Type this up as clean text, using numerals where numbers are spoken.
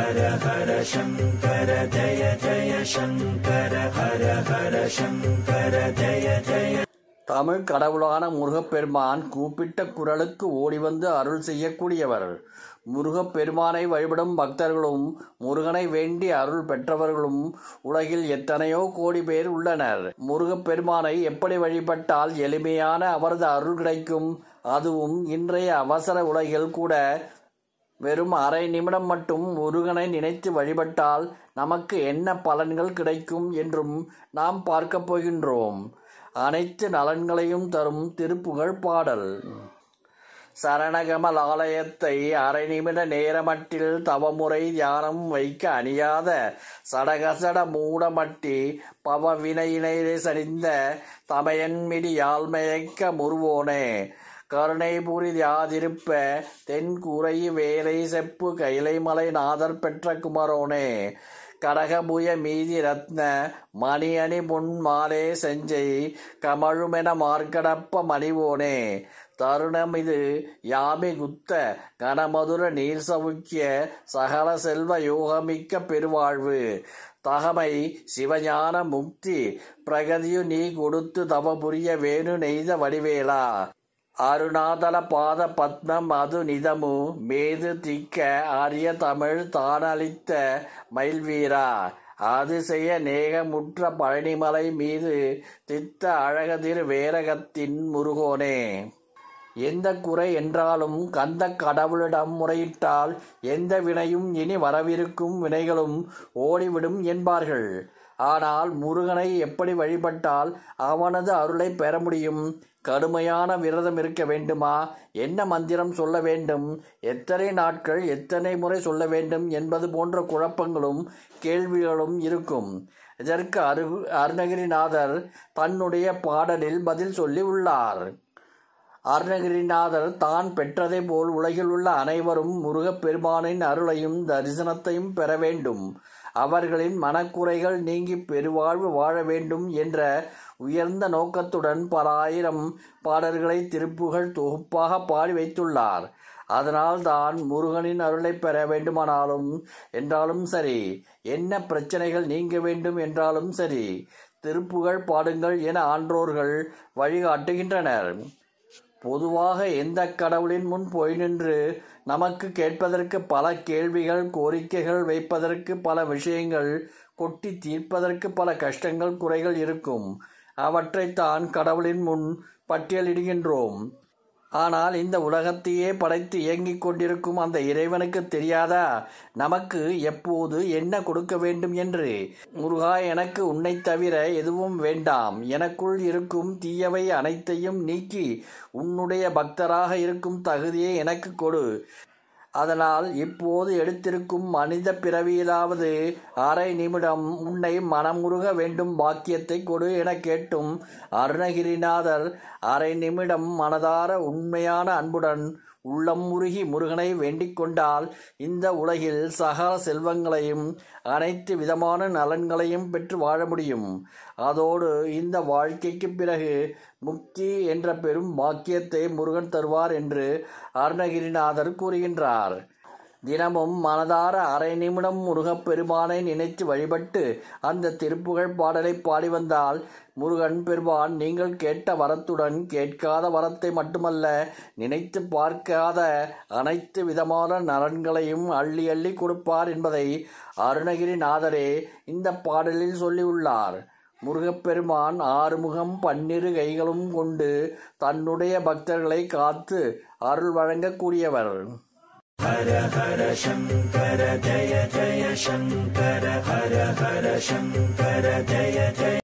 ஹர ஹர சங்கர ஜய ஜய சங்கர ஹர ஹர சங்கர ஜய ஜய. தமிழ் கடவுளான முருகப்பெருமான் கூப்பிட்ட குரலுக்கு ஓடிவந்து அருள் செய்யக்கூடியவர். முருகப்பெருமானை வழிபடும் பக்தர்களும் முருகனை வேண்டி அருள் பெற்றவர்களும் உலகில் எத்தனையோ கோடி பேர் உள்ளனர். முருகப்பெருமானை எப்படி வழிபட்டால் எளிமையான அவரது அருள் கிடைக்கும்? அதுவும் இன்றைய அவசர உலகில் கூட வெறும் அரை நிமிடம் மட்டும் முருகனை நினைத்து வழிபட்டால் நமக்கு என்ன பலன்கள் கிடைக்கும் என்றும் நாம் பார்க்க போகின்றோம். அனைத்து நலன்களையும் தரும் திருப்புகழ் பாடல். சரணகமல் ஆலயத்தை அரை நிமிட நேரமட்டில் தவமுறை தியானம் வைக்க அணியாத சடகசட மூடமட்டி பவ வினையினை சரிந்த தமையன்மிடி யாழ்மயக்க முருவோனே கருணை புரிதியாதிருப்ப தென்கூரை வேலை செப்பு கைலைமலை நாதர் பெற்ற குமரோனே கடகபுய மீதி ரத்ன மணியணி பொன் மாலே செஞ்சை கமழுமென மார்க்கடப்ப மணிவோனே தருணமிது யாமி குத்த கனமதுர நீர் சவுக்கிய சகல செல்வ யோகமிக்க பெருவாழ்வு தகமை சிவஞான முக்தி பிரகதியு நீ கொடுத்து தவபுரிய வேணு நெய்த வடிவேலா அருணாதல பாத பத்மம் அது நிதமு மேது திக்க ஆரிய தமிழ் தானளித்த மயில்வீரா அதிசய நேகமுற்ற பழனிமலை மீது தித்த அழகதிர் வேரகத்தின் முருகோனே. எந்த குறை என்றாலும் கந்த கடவுளிடம் முறையிட்டால் எந்த வினையும் இனி வரவிருக்கும் வினைகளும் ஓடிவிடும் என்பார்கள். ஆனால் முருகனை எப்படி வழிபட்டால் அவனது அருளை பெற முடியும்? கடுமையான விரதம் இருக்க வேண்டுமா? என்ன மந்திரம் சொல்ல வேண்டும்? எத்தனை நாட்கள் எத்தனை முறை சொல்ல வேண்டும் என்பது போன்ற குழப்பங்களும் கேள்விகளும் இருக்கும். இதற்கு அருணகிரிநாதர் தன்னுடைய பாடலில் பதில் சொல்லி உள்ளார். அருணகிரிநாதர் தான் பெற்றதை போல் உலகில் உள்ள அனைவரும் முருகப்பெருமானின் அருளையும் தரிசனத்தையும் பெற வேண்டும், அவர்களின் மனக்குறைகள் நீங்கி பெருவாழ்வு வாழ வேண்டும் என்ற உயர்ந்த நோக்கத்துடன் பல ஆயிரம் பாடல்களை திருப்புகழ் தொகுப்பாக பாடி வைத்துள்ளார். அதனால் தான் முருகனின் அருளை பெற வேண்டுமானாலும் என்றாலும் சரி, என்ன பிரச்சனைகள் நீங்க வேண்டும் என்றாலும் சரி, திருப்புகழ் பாடுங்கள் என ஆன்றோர்கள் வழிகாட்டுகின்றனர். பொதுவாக எந்த கடவுளின் முன் போய் நின்று நமக்கு கேட்பதற்கு பல கேள்விகள், கோரிக்கைகள் வைப்பதற்கு பல விஷயங்கள், கொட்டி தீர்ப்பதற்கு பல கஷ்டங்கள், குறைகள் இருக்கும். அவற்றைத்தான் கடவுளின் முன் பட்டியலிடுகின்றோம். ஆனால் இந்த உலகத்தையே படைத்து இயங்கிக் கொண்டிருக்கும் அந்த இறைவனுக்கு தெரியாதா நமக்கு எப்போது என்ன கொடுக்க வேண்டும் என்று? முருகா, எனக்கு உன்னை தவிர எதுவும் வேண்டாம். எனக்குள் இருக்கும் தீயவை அனைத்தையும் நீக்கி உன்னுடைய பக்தராக இருக்கும் தகுதியை எனக்கு கொடு. அதனால் இப்போது எடுத்திருக்கும் மனித பிறவியிலாவது அரை நிமிடம் உன்னை மனமுருக வேண்டும் பாக்கியத்தை கொடு என கேட்டும் அருணகிரிநாதர் அரை நிமிடம் மனதார உண்மையான அன்புடன் உள்ளம் முருகி முருகனை வேண்டிக் கொண்டால் இந்த உலகில் சகல செல்வங்களையும் அனைத்து விதமான நலன்களையும் பெற்று வாழ முடியும். அதோடு இந்த வாழ்க்கைக்கு பிறகு முக்தி என்ற பெரும் பாக்கியத்தை முருகன் தருவார் என்று அருணகிரிநாதர் கூறுகின்றார். தினமும் மனதார அரை நிமிடம் முருகப்பெருமானை நினைத்து வழிபட்டு அந்த திருப்புகழ் பாடலை பாடி வந்தால் முருகன் பெருமான் நீங்கள் கேட்ட வரத்துடன் கேட்காத வரத்தை மட்டுமல்ல, நினைத்து பார்க்காத அனைத்து விதமான நலன்களையும் அள்ளி அள்ளி கொடுப்பார் என்பதை அருணகிரிநாதரே இந்த பாடலில் சொல்லியுள்ளார். முருகப்பெருமான் 6 முகம் 12 கைகளும் கொண்டு தன்னுடைய பக்தர்களை காத்து அருள் வழங்கக்கூடியவர். ஹர ஹர சங்கர ஜய ஜய சங்கர ஹர ஹர சங்கர ஜய ஜய